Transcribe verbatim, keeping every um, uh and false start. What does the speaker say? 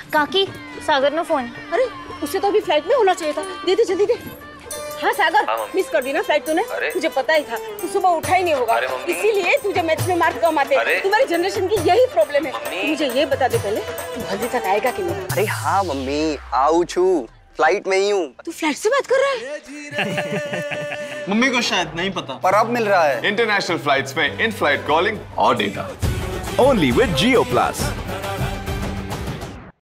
काकी सागर ने फोन। अरे उसे तो अभी फ्लाइट में होना चाहिए था। दे दे जल्दी दे। हाँ सागर, मिस कर दी ना फ्लाइट तूने। तुझे पता ही था तू सुबह उठा ही नहीं होगा, इसीलिए तुझे मैथ्स में मार्क कम आते। तुम्हारी जनरेशन की यही प्रॉब्लम है। तू मुझे ये बता दे पहले, तू हल्दी तक आएगा कि नहीं? अरे हाँ मम्मी, आऊ छू, फ्लाइट में ही हूँ। तू फ्लाइट से बात कर रहा है? मम्मी को शायद नहीं पता, पर अब मिल रहा है। इंटरनेशनल फ्लाइट्स में इन फ्लाइट कॉलिंग और data only with Jio plus.